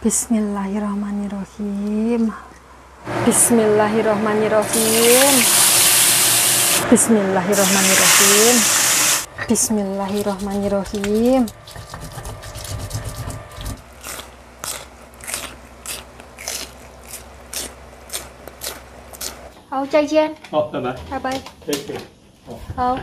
Bismillahirrahmanirrahim. Bismillahirrahmanirrahim. Bismillahirrahmanirrahim. Bismillahirrahmanirrahim. Halo, 再见。 好，拜拜。 拜拜。 可以可以。 好。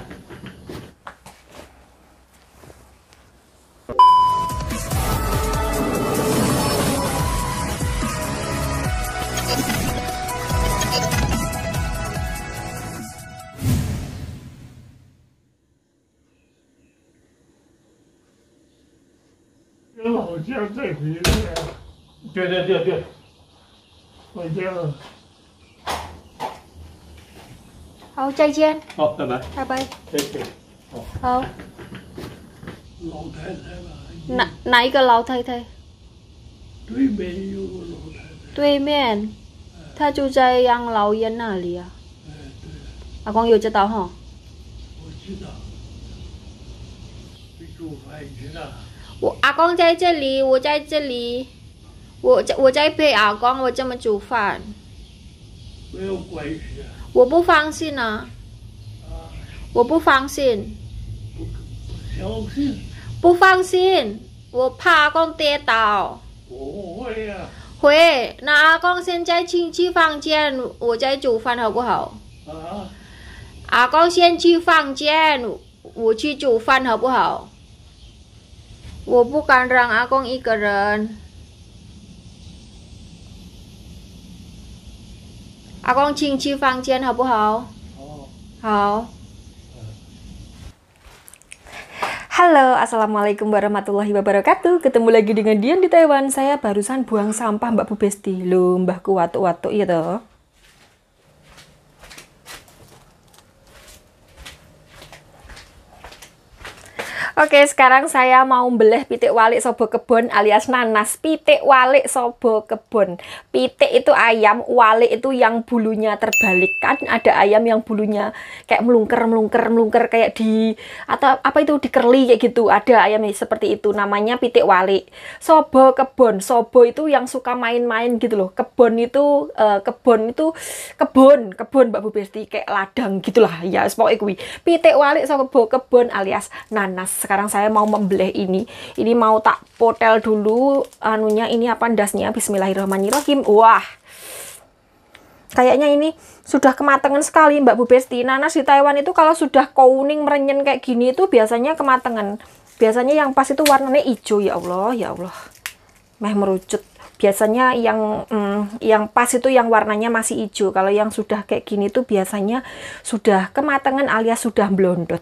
老家再回来。对对对对，回家了。 好，再见。 好，拜拜。 拜拜。 可以可以。 好。 老太太吧。 哪一个老太太？ 对面有个老太太。 对面，她就在养老院那里啊。 哎，对。 阿公有知道哈？ 我知道。去煮饭去了。 阿公在这里，我在这里，我在陪阿公，我这么煮饭。 没有关系啊。 我不放心啊。我不放心。 相信。 不放心，我怕阿公跌倒。 不会啊。 会，那阿公现在去房间，我在煮饭好不好？ 啊。 阿公先去房间，我去煮饭好不好？我不敢让阿公一个人。阿公请去房间好不好？好。Halo, assalamualaikum warahmatullahi wabarakatuh. Ketemu lagi dengan Dian di Taiwan. Saya barusan buang sampah Mbak Bu Besti. Loh, mbahku watuk-watuk ya toh. Oke, sekarang saya mau beleh pitik walik sobo kebon alias nanas. Pitik walik sobo kebon. Pitik itu ayam, walik itu yang bulunya terbalik. Kan ada ayam yang bulunya kayak melungker kayak di atau apa itu dikerli kayak gitu. Ada ayam seperti itu, namanya pitik walik. Sobo kebon. Sobo itu yang suka main-main gitu loh. Kebon itu kebun Mbak Bu Besti, kayak ladang gitulah ya. Pokoknya kuwi. Pitik walik sobo kebon alias nanas. Sekarang saya mau membeleh ini mau tak potel dulu anunya, ini apa ndasnya. Bismillahirrahmanirrahim. Wah, kayaknya ini sudah kematangan sekali Mbak Bu Besti. Nanas di Taiwan itu kalau sudah kuning merenyen kayak gini itu biasanya kematangan. Biasanya yang pas itu warnanya hijau. Ya Allah, ya Allah, meh merucut. Biasanya yang pas itu yang warnanya masih hijau. Kalau yang sudah kayak gini tuh biasanya sudah kematangan alias sudah blondot.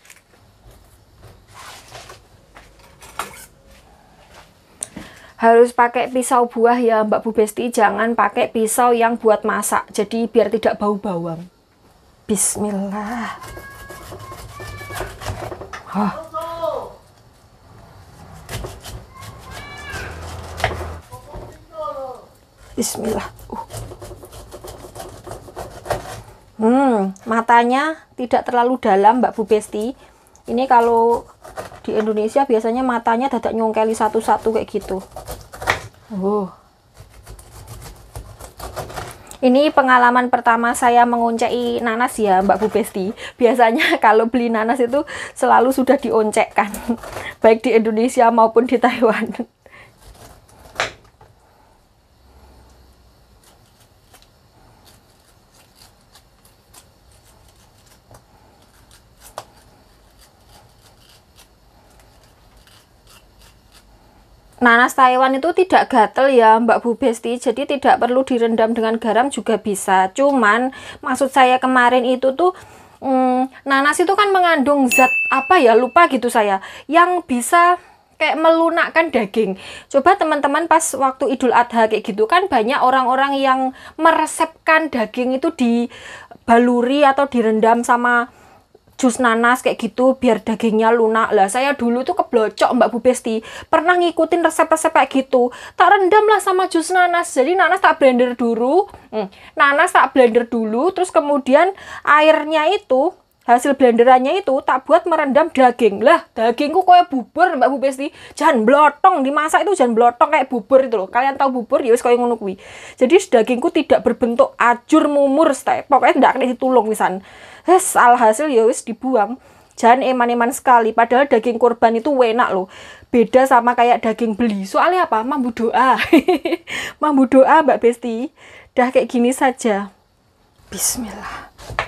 Harus pakai pisau buah ya Mbak Bu Besti, jangan pakai pisau yang buat masak, jadi biar tidak bau bawang. Bismillah. Bismillah. Matanya tidak terlalu dalam Mbak Bu Besti. Ini kalau di Indonesia biasanya matanya dadak nyongkeli satu-satu kayak gitu. Ini pengalaman pertama saya mengonceki nanas ya Mbak Bu Besti. Biasanya kalau beli nanas itu selalu sudah dioncekkan, baik di Indonesia maupun di Taiwan. Nanas Taiwan itu tidak gatel ya Mbak Bu Besti, jadi tidak perlu direndam dengan garam juga bisa. Cuman maksud saya kemarin itu tuh nanas itu kan mengandung zat apa ya, lupa gitu saya, yang bisa kayak melunakkan daging. Coba teman-teman pas waktu Idul Adha kayak gitu kan banyak orang-orang yang meresepkan daging itu dibaluri atau direndam sama jus nanas kayak gitu biar dagingnya lunak. Lah saya dulu tuh keblocok Mbak Bu Besti, pernah ngikutin resep-resep kayak gitu, tak rendam lah sama jus nanas. Jadi nanas tak blender dulu, terus kemudian airnya itu hasil blenderannya itu tak buat merendam daging. Lah, dagingku kayak bubur, Mbak Bu Besti. Jangan blotong, dimasak itu jangan blotong kayak bubur itu loh. Kalian tahu bubur ya wis kayak ngono kuwi. Jadi dagingku tidak berbentuk ajur mumur, pokoknya tidak kena ditulung wisan. Alhasil ya wis dibuang. Jangan eman-eman sekali, padahal daging kurban itu enak loh. Beda sama kayak daging beli. Soalnya apa? Mambu doa. Mambu doa Mbak Besti. Dah kayak gini saja. Bismillah.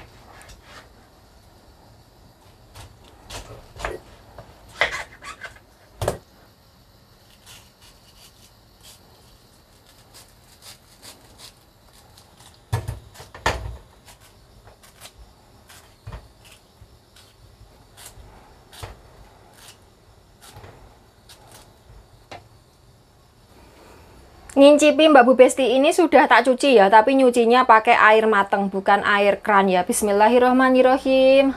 Ngincipi Mbak Bu Besti ini sudah tak cuci ya, tapi nyucinya pakai air mateng, bukan air kran ya. Bismillahirrahmanirrahim.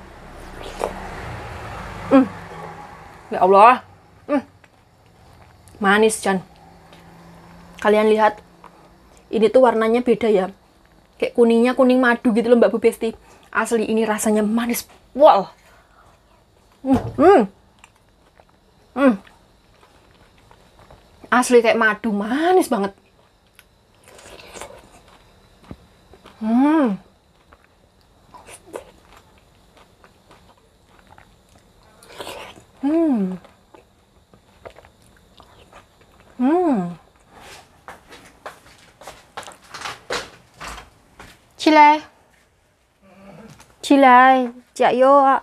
Ya Allah. Manis, Jan. Kalian lihat. Ini tuh warnanya beda ya. Kayak kuningnya kuning madu gitu loh Mbak Bu Besti. Asli ini rasanya manis. Wow. Asli kayak madu, manis banget. Chị Lê. Chị Lê, chạy vô ạ.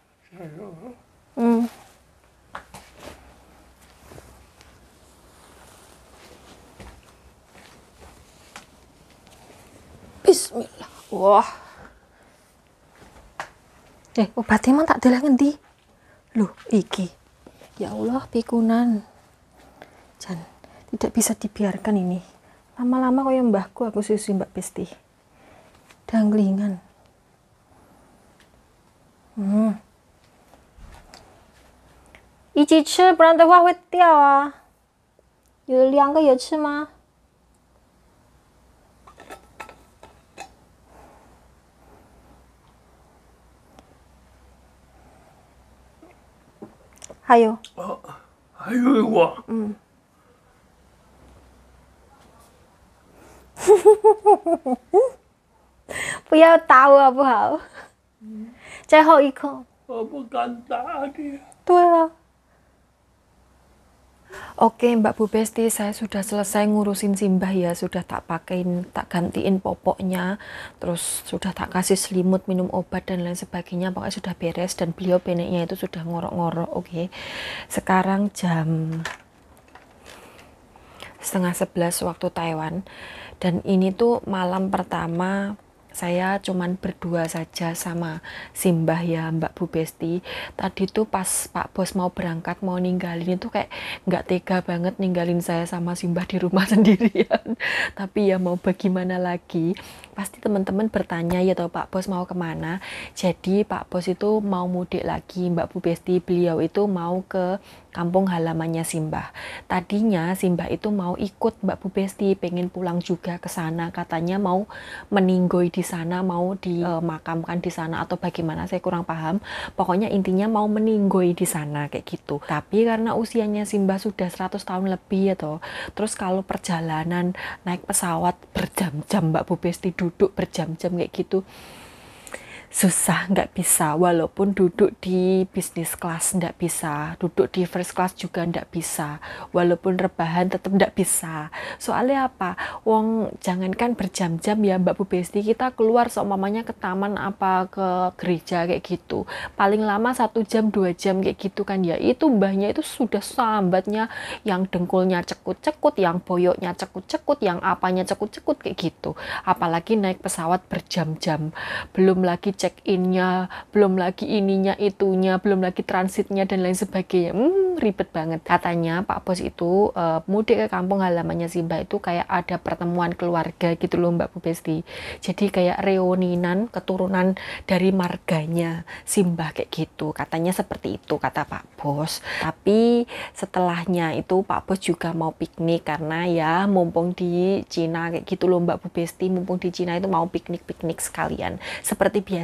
Bismillah. Wah. Obatnya emang tak deleh ngendi? Loh, iki. Ya Allah, pikunan. Jan, tidak bisa dibiarkan ini. Lama-lama kayak mbahku aku susu Mbak Besti. Danglingan.一起吃，不然的话会掉啊。有2个有吃吗？还有， 还有一个， 不要打我好不好？最后一口。 我不敢打你。 对啊。Oke Mbak Bu Besti, saya sudah selesai ngurusin Simbah ya, sudah tak pakein, tak gantiin popoknya, terus sudah tak kasih selimut, minum obat dan lain sebagainya, pokoknya sudah beres dan beliau beneknya itu sudah ngorok-ngorok. Oke. Sekarang jam 10:30 waktu Taiwan dan ini tuh malam pertama saya cuman berdua saja sama Simbah ya Mbak Bu Besti. Tadi tuh pas Pak Bos mau berangkat mau ninggalin itu kayak nggak tega banget ninggalin saya sama Simbah di rumah sendirian. Tapi ya mau bagaimana lagi, pasti teman-teman bertanya ya toh Pak Bos mau kemana. Jadi Pak Bos itu mau mudik lagi Mbak Bu Besti, beliau itu mau ke kampung halamannya Simbah. Tadinya Simbah itu mau ikut Mbak Bu Besti, pengen pulang juga ke sana, katanya mau meninggoy di sana, mau dimakamkan di sana atau bagaimana, saya kurang paham. Pokoknya intinya mau meninggoy di sana kayak gitu. Tapi karena usianya Simbah sudah 100 tahun lebih ya toh. Terus kalau perjalanan naik pesawat berjam-jam Mbak Bu Besti, duduk berjam-jam kayak gitu, susah, nggak bisa. Walaupun duduk di bisnis kelas nggak bisa, duduk di first class juga nggak bisa, walaupun rebahan tetap nggak bisa. Soalnya apa, wong jangankan berjam-jam ya Mbak Bu Besti, kita keluar seumpamanya ke taman apa ke gereja kayak gitu, paling lama 1 jam 2 jam kayak gitu kan ya. Itu mbahnya itu sudah sambatnya, yang dengkulnya cekut-cekut, yang boyoknya cekut-cekut, yang apanya cekut-cekut kayak gitu. Apalagi naik pesawat berjam-jam, belum lagi check-innya, belum lagi ininya itunya, belum lagi transitnya dan lain sebagainya. Ribet banget. Katanya Pak Bos itu mudik ke kampung halamannya Simbah itu kayak ada pertemuan keluarga gitu loh Mbak Bu Besti. Jadi kayak reuninan keturunan dari marganya Simbah kayak gitu. Katanya seperti itu kata Pak Bos. Tapi setelahnya itu Pak Bos juga mau piknik karena ya mumpung di Cina kayak gitu loh Mbak Bu Besti, mumpung di Cina itu mau piknik-piknik sekalian. Seperti biasa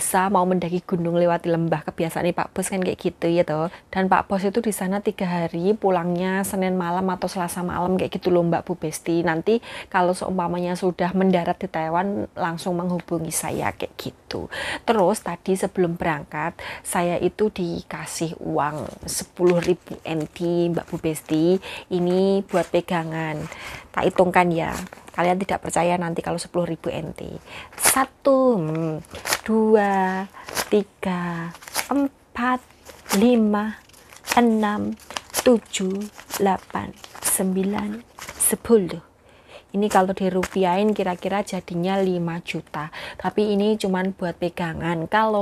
bisa mau mendaki gunung lewati lembah. Kebiasaan Pak Bos kan kayak gitu ya toh. Dan Pak Bos itu di sana 3 hari, pulangnya Senin malam atau Selasa malam kayak gitu loh Mbak Bu Besti. Nanti kalau seumpamanya sudah mendarat di Taiwan langsung menghubungi saya kayak gitu. Terus tadi sebelum berangkat saya itu dikasih uang 10.000 NT Mbak Bu Besti. Ini buat pegangan. Tak hitungkan ya. Kalian tidak percaya nanti kalau 10.000 NT. 1, 2, 3, 4, 5, 6, 7, 8, 9, 10. Ini kalau dirupiahin kira-kira jadinya 5 juta. Tapi ini cuman buat pegangan. Kalau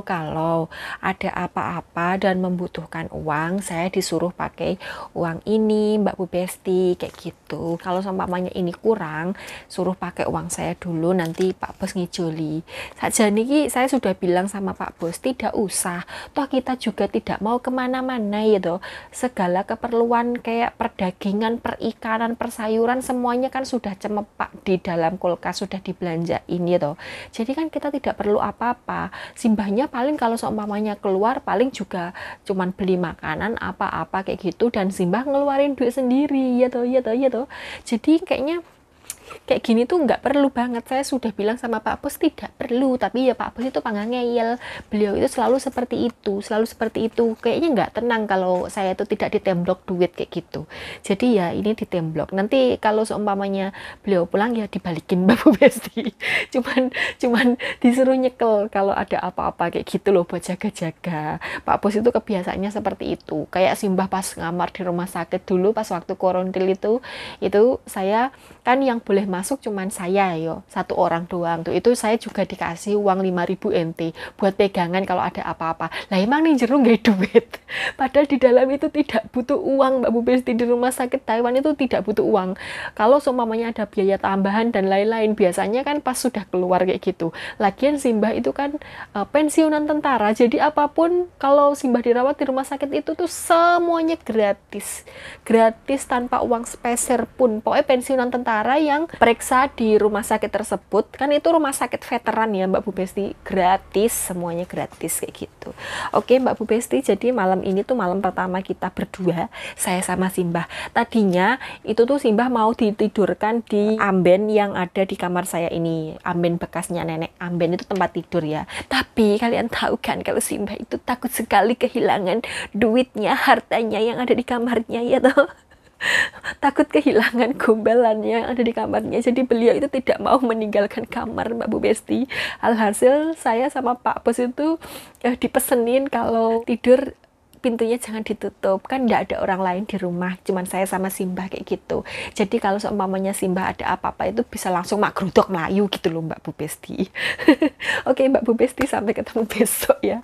ada apa-apa dan membutuhkan uang, saya disuruh pakai uang ini Mbak Bu Besti kayak gitu. Kalau seumpamanya ini kurang, suruh pakai uang saya dulu, nanti Pak Bos ngijoli. Saja niki saya sudah bilang sama Pak Bos, tidak usah. Toh kita juga tidak mau kemana-mana ya toh. Segala keperluan kayak perdagingan, perikanan, persayuran semuanya kan sudah Pak di dalam kulkas sudah dibelanjain ya toh. Jadi kan kita tidak perlu apa-apa. Simbahnya paling kalau seumpamanya keluar paling juga cuman beli makanan apa-apa kayak gitu, dan Simbah ngeluarin duit sendiri ya toh. Jadi kayaknya kayak gini tuh nggak perlu banget. Saya sudah bilang sama Pak Bos tidak perlu, tapi ya Pak Bos itu panggang ngeyel. Beliau itu selalu seperti itu. Kayaknya nggak tenang kalau saya itu tidak ditemblok duit kayak gitu. Jadi ya ini ditemblok. Nanti kalau seumpamanya beliau pulang ya dibalikin Mbak Bu Besti. cuman disuruh nyekel kalau ada apa-apa kayak gitu loh, buat jaga-jaga. Pak Bos itu kebiasaannya seperti itu. Kayak Simbah pas ngamar di rumah sakit dulu pas waktu korontil itu saya kan yang boleh masuk cuman saya yo, 1 orang doang tuh. Itu saya juga dikasih uang 5.000 NT buat pegangan kalau ada apa-apa. Lah emang nih jero nggak duit. Padahal di dalam itu tidak butuh uang Mbak Bu Besti. Di rumah sakit Taiwan itu tidak butuh uang. Kalau seumpamanya ada biaya tambahan dan lain-lain, biasanya kan pas sudah keluar kayak gitu. Lagian Simbah itu kan pensiunan tentara. Jadi apapun kalau Simbah dirawat di rumah sakit itu tuh semuanya gratis. Gratis tanpa uang sepeser pun. Pokoknya pensiunan tentara yang periksa di rumah sakit tersebut, kan itu rumah sakit veteran ya Mbak Bu Besti, gratis, semuanya gratis kayak gitu. Oke Mbak Bu Besti, jadi malam ini tuh malam pertama kita berdua, saya sama Simbah. Tadinya itu tuh Simbah mau ditidurkan di amben yang ada di kamar saya ini, amben bekasnya nenek. Amben itu tempat tidur ya. Tapi kalian tahu kan kalau Simbah itu takut sekali kehilangan duitnya, hartanya yang ada di kamarnya ya toh. Takut kehilangan gombalannya yang ada di kamarnya. Jadi beliau itu tidak mau meninggalkan kamar Mbak Bu Besti. Alhasil saya sama Pak Bos itu dipesenin kalau tidur pintunya jangan ditutup, kan tidak ada orang lain di rumah, cuman saya sama Simbah kayak gitu. Jadi kalau seumpamanya Simbah ada apa-apa itu bisa langsung mak grudok melayu gitu loh Mbak Bu Besti. Oke Mbak Bu Besti, sampai ketemu besok ya.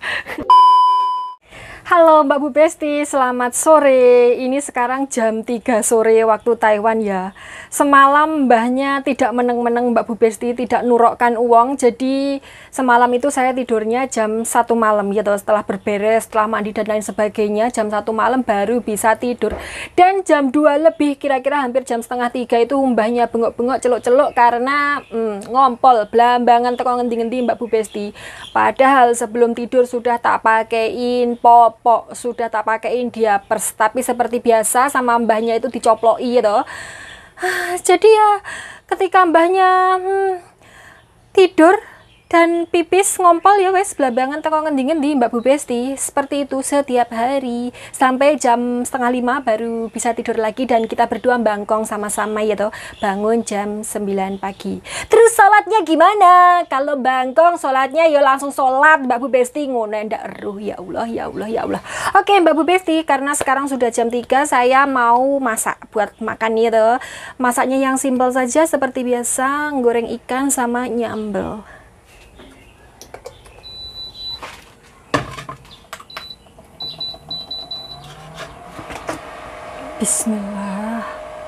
Halo Mbak Bu Besti, selamat sore. Ini sekarang jam 3 sore waktu Taiwan ya. Semalam mbahnya tidak meneng-meneng Mbak Bu Besti, tidak nurokkan uang. Jadi semalam itu saya tidurnya jam 1 malam gitu. Setelah berberes, setelah mandi dan lain sebagainya, jam 1 malam baru bisa tidur. Dan jam 2 lebih, kira-kira hampir jam setengah 3 itu mbahnya bengok-bengok, celuk-celuk karena ngompol, belambangan teko ngendi-ngendi Mbak Bu Besti. Padahal sebelum tidur sudah tak pakein popok, sudah tak pakein diapers, tapi seperti biasa sama mbahnya itu dicoploki gitu. Jadi ya ketika mbahnya tidur dan pipis ngompol ya wes belabangan teko ngendi-ngendi Mbak Bu Besti. Seperti itu setiap hari sampai jam 4:30 baru bisa tidur lagi, dan kita berdua bangkong sama-sama ya toh, bangun jam 9 pagi. Terus sholatnya gimana? Kalau bangkong sholatnya ya langsung sholat Mbak Bu Besti, ngono ndak eruh. Ya Allah, ya Allah, ya Allah. Oke Mbak Bu Besti, karena sekarang sudah jam 3, saya mau masak buat makan ya toh. Masaknya yang simpel saja seperti biasa, goreng ikan sama nyambel. Bismillah.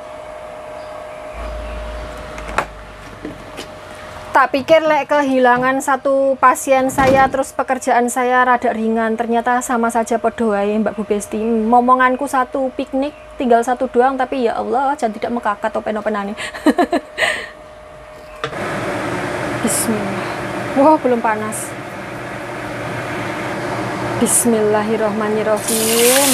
Tak pikir lek kehilangan satu pasien saya terus pekerjaan saya rada ringan, ternyata sama saja podo wae Mbak Bu Besti. Momonganku satu piknik tinggal satu doang, tapi ya Allah jangan tidak mekakat open-openane. Bismillah. Wah, belum panas. Bismillahirrahmanirrahim.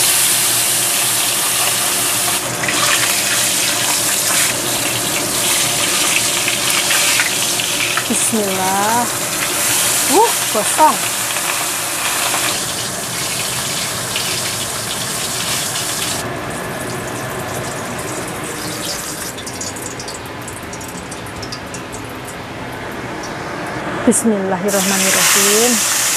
Bismillah. Gosong. Bismillahirrahmanirrahim.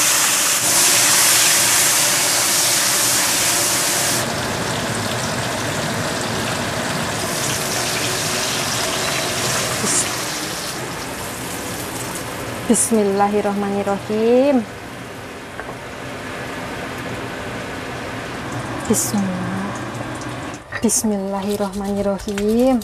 Bismillahirrahmanirrahim. Bismillahirrahmanirrahim.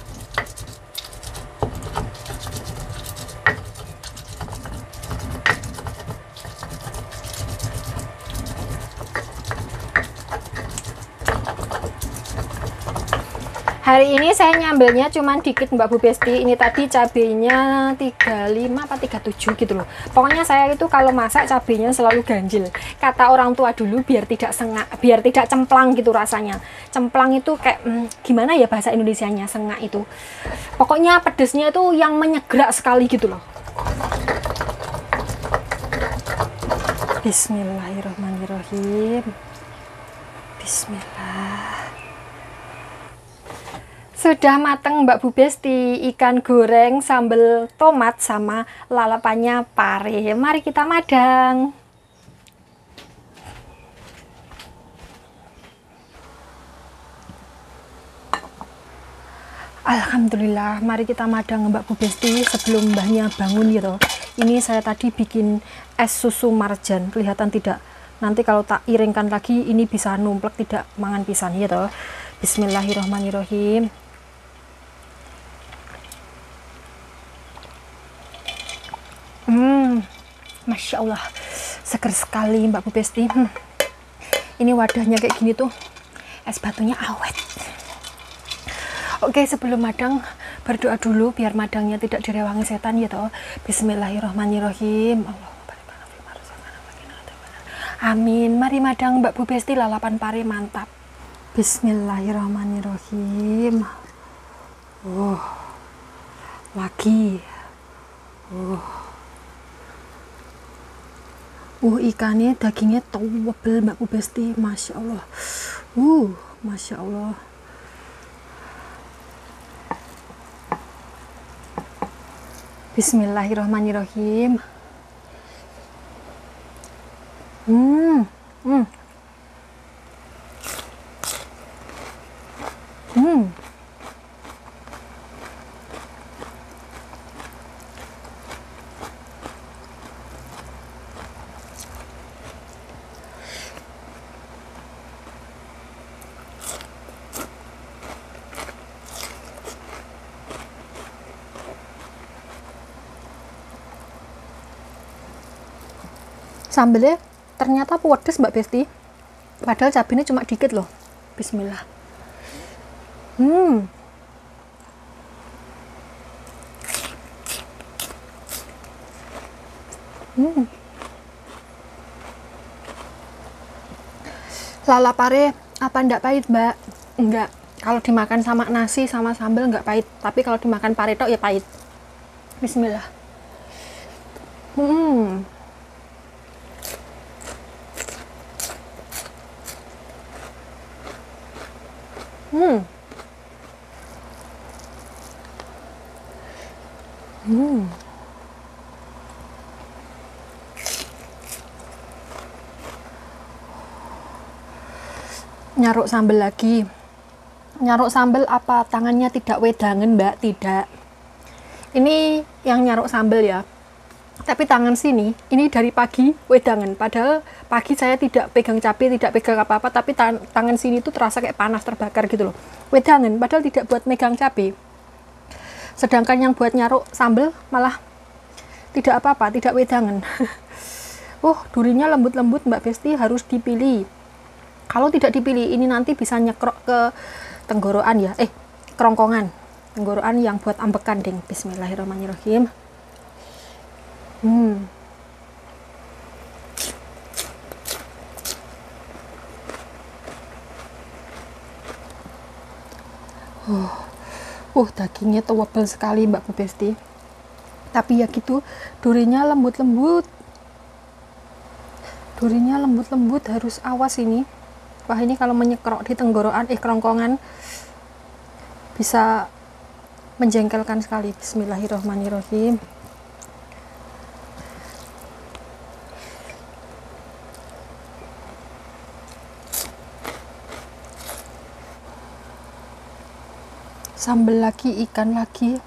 Hari ini saya nyambelnya cuman dikit Mbak Bu Besti. Ini tadi cabenya 35 apa 37 gitu loh. Pokoknya saya itu kalau masak cabenya selalu ganjil. Kata orang tua dulu biar tidak sengak, biar tidak cemplang gitu rasanya. Cemplang itu kayak gimana ya bahasa Indonesianya sengak itu. Pokoknya pedesnya itu yang menyegrak sekali gitu loh. Bismillahirrahmanirrahim. Bismillah. Sudah mateng Mbak Bu Besti, ikan goreng sambal tomat sama lalapannya pare. Mari kita madang. Alhamdulillah, mari kita madang Mbak Bu Besti sebelum mbahnya bangun gitu. Ini saya tadi bikin es susu marjan, kelihatan tidak? Nanti kalau tak iringkan lagi ini bisa numplek tidak mangan pisan gitu. Bismillahirrahmanirrahim. Masya Allah, seger sekali Mbak Bu Besti. Ini wadahnya kayak gini tuh, es batunya awet. Oke, sebelum madang berdoa dulu biar madangnya tidak direwangi setan ya toh. Bismillahirrahmanirrahim. Amin. Mari madang Mbak Bu Besti, lalapan pare mantap. Bismillahirrahmanirrahim. Lagi. Ikannya dagingnya tebel Mbak Bu Besti, Masya Allah. Masya Allah. Bismillahirrahmanirrahim. Sambelnya ternyata pedes Mbak Besti, padahal cabenya cuma dikit loh. Bismillah. Lala pare apa ndak pahit Mbak? Enggak, kalau dimakan sama nasi sama sambal nggak pahit, tapi kalau dimakan pare tok ya pahit. Bismillah. Nyaruk sambal lagi. Nyaruk sambal apa tangannya tidak wedangen Mbak? Tidak. Ini yang nyaruk sambal ya. Tapi tangan sini, ini dari pagi wedangen. Padahal pagi saya tidak pegang cabai, tidak pegang apa-apa, tapi tangan sini tuh terasa kayak panas terbakar gitu loh. Wedangen, padahal tidak buat megang cabai. Sedangkan yang buat nyaruk sambal malah tidak apa-apa, tidak wedangen. Durinya lembut-lembut Mbak Besti, harus dipilih. Kalau tidak dipilih, ini nanti bisa nyekrok ke tenggorokan ya, kerongkongan. Tenggorokan yang buat ambekan ding. Bismillahirrahmanirrahim. Dagingnya tebal sekali Mbak Bu Besti. Tapi ya gitu, durinya lembut-lembut. Durinya lembut-lembut, harus awas ini. Wah, ini kalau menyekrok di tenggorokan, kerongkongan bisa menjengkelkan sekali. Bismillahirrahmanirrahim. Sambal lagi, ikan lagi.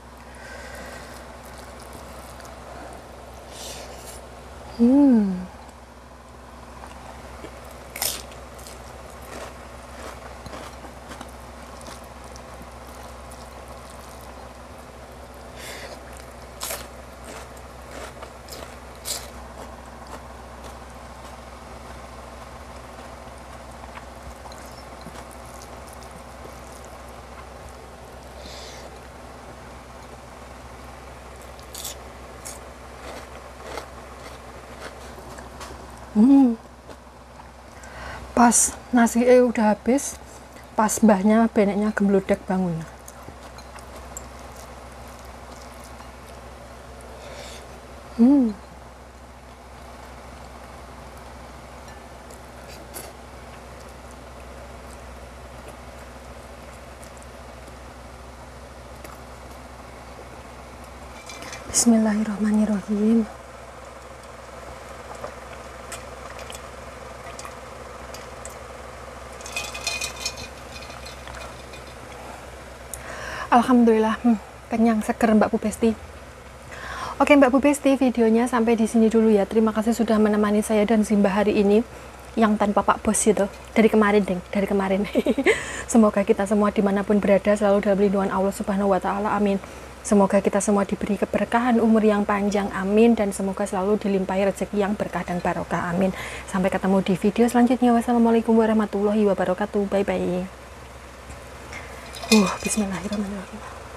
Pas nasi udah habis, pas mbahnya beneknya gembludek bangun. Bismillahirrahmanirrahim. Alhamdulillah, kenyang, seger Mbak Bu Besti. Oke Mbak Bu Besti, videonya sampai di sini dulu ya. Terima kasih sudah menemani saya dan Zimba hari ini yang tanpa Pak Bos itu. Dari kemarin. Semoga kita semua dimanapun berada selalu dalam lindungan Allah Subhanahu Wa Taala. Amin. Semoga kita semua diberi keberkahan, umur yang panjang, amin. Dan semoga selalu dilimpahi rezeki yang berkah dan barokah, amin. Sampai ketemu di video selanjutnya. Wassalamualaikum warahmatullahi wabarakatuh. Bye bye. Bismillahirrahmanirrahim.